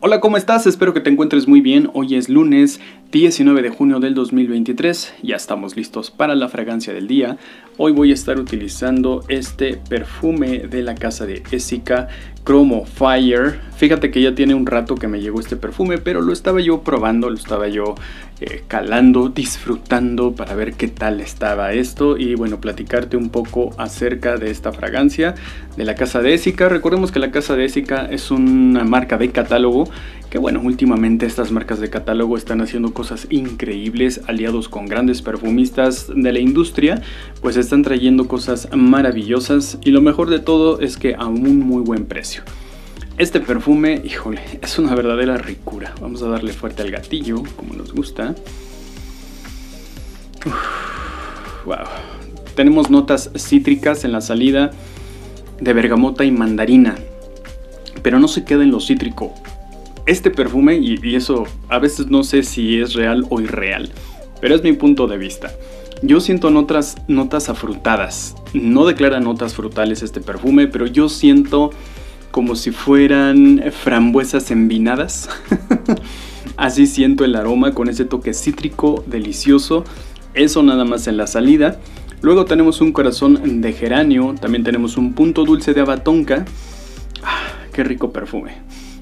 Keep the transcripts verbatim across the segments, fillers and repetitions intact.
Hola, ¿cómo estás? Espero que te encuentres muy bien. Hoy es lunes diecinueve de junio del dos mil veintitrés. Ya estamos listos para la fragancia del día. Hoy voy a estar utilizando este perfume de la casa de Essica, Chromo Fire. Fíjate que ya tiene un rato que me llegó este perfume, pero lo estaba yo probando, lo estaba yo eh, calando, disfrutando para ver qué tal estaba esto. Y bueno, platicarte un poco acerca de esta fragancia de la casa de Essica. Recordemos que la casa de Essica es una marca de catálogo, que bueno, últimamente estas marcas de catálogo están haciendo cosas increíbles, aliados con grandes perfumistas de la industria, pues están trayendo cosas maravillosas y lo mejor de todo es que a un muy buen precio. Este perfume, híjole, es una verdadera ricura. Vamos a darle fuerte al gatillo, como nos gusta. Uf, wow. Tenemos notas cítricas en la salida, de bergamota y mandarina, pero no se queda en lo cítrico. Este perfume, y, y eso a veces no sé si es real o irreal, pero es mi punto de vista. Yo siento notas, notas afrutadas. No declara notas frutales este perfume, pero yo siento como si fueran frambuesas envinadas. Así siento el aroma con ese toque cítrico delicioso. Eso nada más en la salida. Luego tenemos un corazón de geranio. También tenemos un punto dulce de abatonca. Ah, qué rico perfume.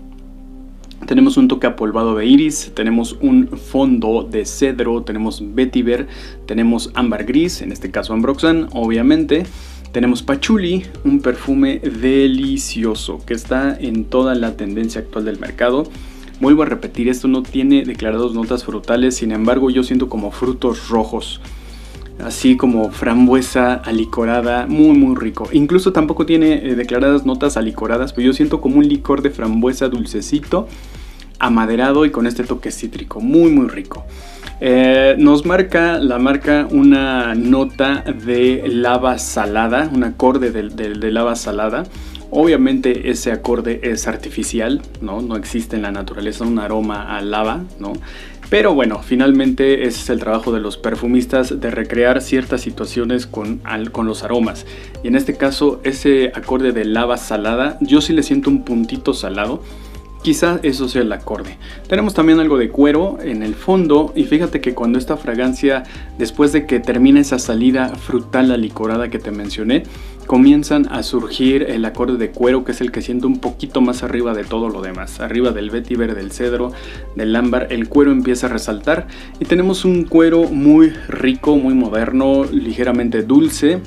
Tenemos un toque apolvado de iris, tenemos un fondo de cedro, tenemos vetiver, tenemos ámbar gris, en este caso ambroxan, obviamente. Tenemos patchouli, un perfume delicioso que está en toda la tendencia actual del mercado. Vuelvo a repetir, esto no tiene declarados notas frutales, sin embargo yo siento como frutos rojos. Así como frambuesa alicorada, muy muy rico. Incluso tampoco tiene eh, declaradas notas alicoradas, pero yo siento como un licor de frambuesa dulcecito, amaderado y con este toque cítrico, muy muy rico. Eh, nos marca la marca una nota de lava salada, un acorde de, de, de lava salada. Obviamente ese acorde es artificial, ¿no? No existe en la naturaleza un aroma a lava, ¿no? Pero bueno, finalmente ese es el trabajo de los perfumistas, de recrear ciertas situaciones con, al, con los aromas. Y en este caso, ese acorde de lava salada, yo sí le siento un puntito salado. Quizá eso sea el acorde. Tenemos también algo de cuero en el fondo. Y fíjate que cuando esta fragancia, después de que termina esa salida frutal alicorada que te mencioné, comienzan a surgir el acorde de cuero, que es el que siento un poquito más arriba de todo lo demás. Arriba del vetiver, del cedro, del ámbar, el cuero empieza a resaltar. Y tenemos un cuero muy rico, muy moderno, ligeramente dulce,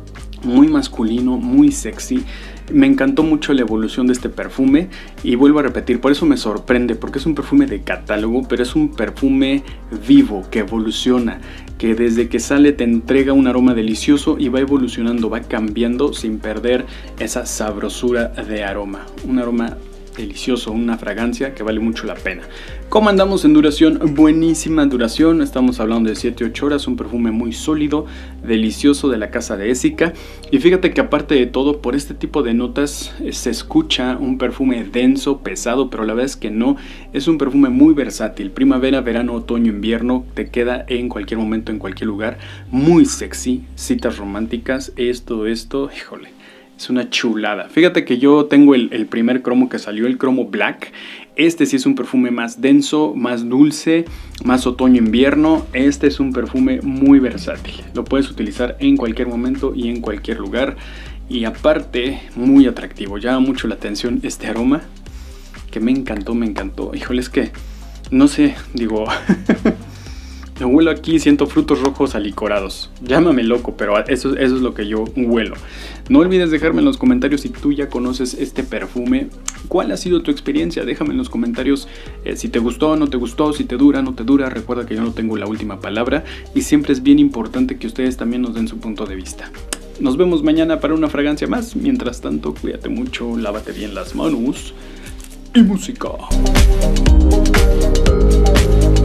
muy masculino, muy sexy. Me encantó mucho la evolución de este perfume y vuelvo a repetir, por eso me sorprende, porque es un perfume de catálogo, pero es un perfume vivo, que evoluciona, que desde que sale te entrega un aroma delicioso y va evolucionando, va cambiando sin perder esa sabrosura de aroma. Un aroma delicioso, una fragancia que vale mucho la pena. ¿Cómo andamos en duración? Buenísima duración, estamos hablando de siete a ocho horas, un perfume muy sólido, delicioso de la casa de Essica. Y fíjate que aparte de todo, por este tipo de notas eh, se escucha un perfume denso, pesado, pero la verdad es que no, es un perfume muy versátil. Primavera, verano, otoño, invierno, te queda en cualquier momento, en cualquier lugar, muy sexy, citas románticas, esto, esto, híjole. Es una chulada. Fíjate que yo tengo el, el primer cromo que salió, el cromo black. Este sí es un perfume más denso, más dulce, más otoño-invierno. Este es un perfume muy versátil. Lo puedes utilizar en cualquier momento y en cualquier lugar. Y aparte, muy atractivo. Llama mucho la atención este aroma, que me encantó, me encantó. Híjole, es que, no sé, digo... Lo huelo aquí, siento frutos rojos alicorados. Llámame loco, pero eso, eso es lo que yo huelo. No olvides dejarme en los comentarios si tú ya conoces este perfume. ¿Cuál ha sido tu experiencia? Déjame en los comentarios eh, si te gustó, no te gustó, si te dura, no te dura. Recuerda que yo no tengo la última palabra y siempre es bien importante que ustedes también nos den su punto de vista. Nos vemos mañana para una fragancia más. Mientras tanto, cuídate mucho, lávate bien las manos y música.